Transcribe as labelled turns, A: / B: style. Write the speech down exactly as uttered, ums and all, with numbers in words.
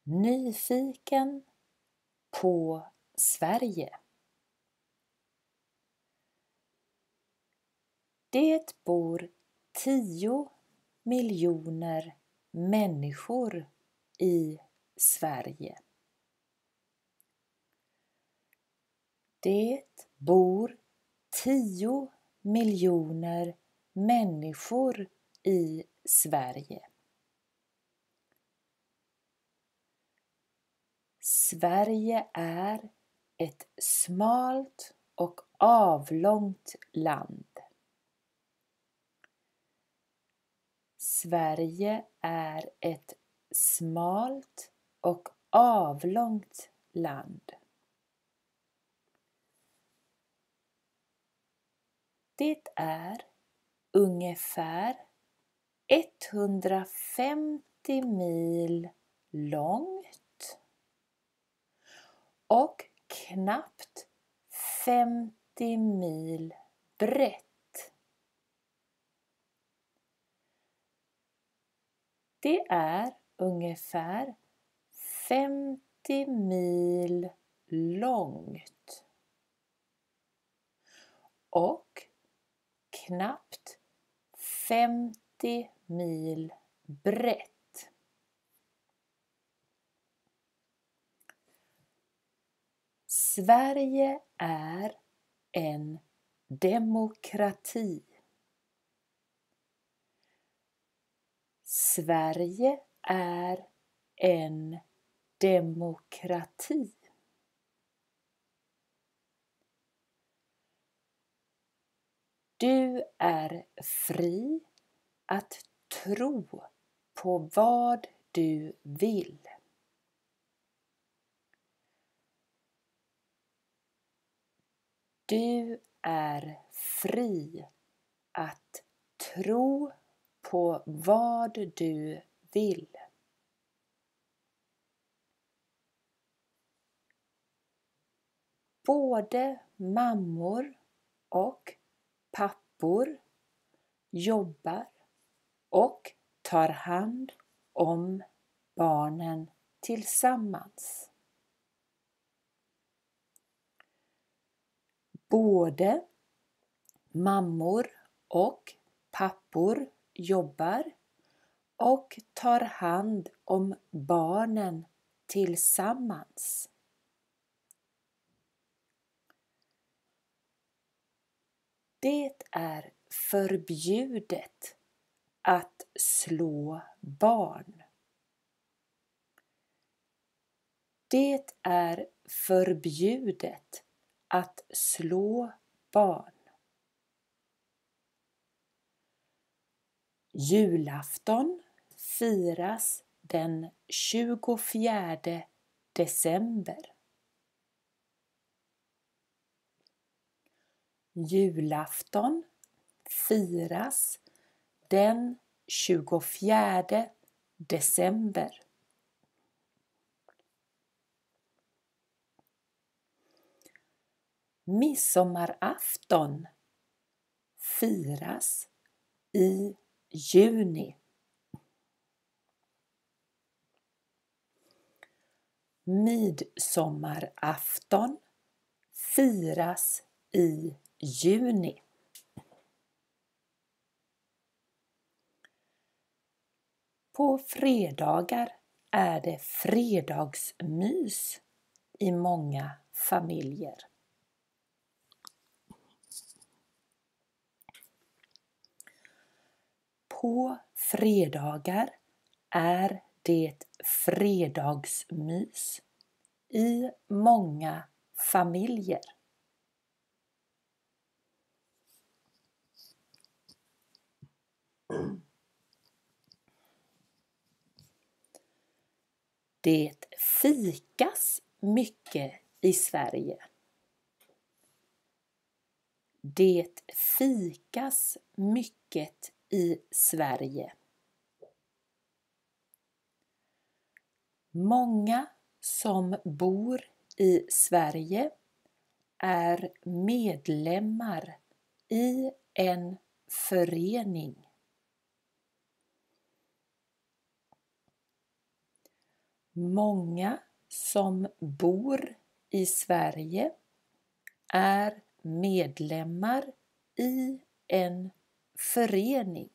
A: Nyfiken på Sverige. Det bor tio miljoner människor i Sverige. Det bor tio miljoner människor i Sverige. Sverige är ett smalt och avlångt land. Sverige är ett smalt och avlångt land. Det är ungefär etthundrafemtio mil långt och knappt femtio mil brett. Det är ungefär femtio mil långt och knappt femtio mil brett. Sverige är en demokrati. Sverige är en demokrati. Du är fri att tro på vad du vill. Du är fri att tro på vad du vill. Både mammor och pappor jobbar och tar hand om barnen tillsammans. Både mammor och pappor jobbar och tar hand om barnen tillsammans. Det är förbjudet att slå barn. Det är förbjudet att slå barn. Julafton firas den tjugofjärde december. Julafton firas den tjugofjärde december. Midsommarafton firas i juni. Midsommarafton firas i juni. På fredagar är det fredagsmys i många familjer. På fredagar är det fredagsmys i många familjer. Det fikas mycket i Sverige. Det fikas mycket i Sverige. Många som bor i Sverige är medlemmar i en förening. Många som bor i Sverige är medlemmar i en förening.